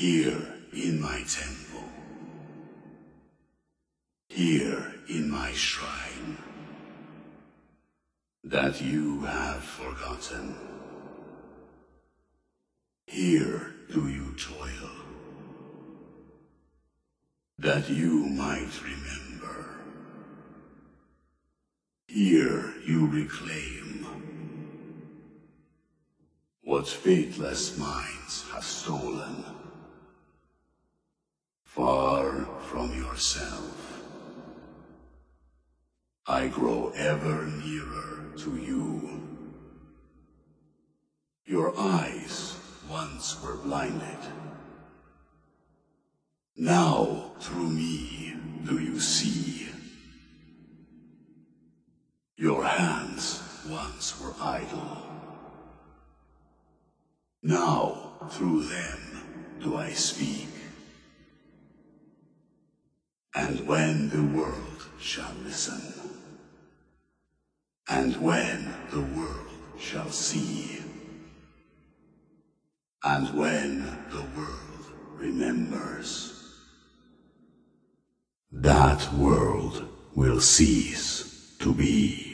here in my temple, here in my shrine, that you have forgotten. Here do you toil, that you might remember. Here you reclaim what faithless minds have stolen. Far from yourself, I grow ever nearer to you. Your eyes once were blinded. Now through me do you see. Your hands once were idle. Now through them do I speak. And when the world shall listen, and when the world shall see, and when the world remembers, that world will cease to be.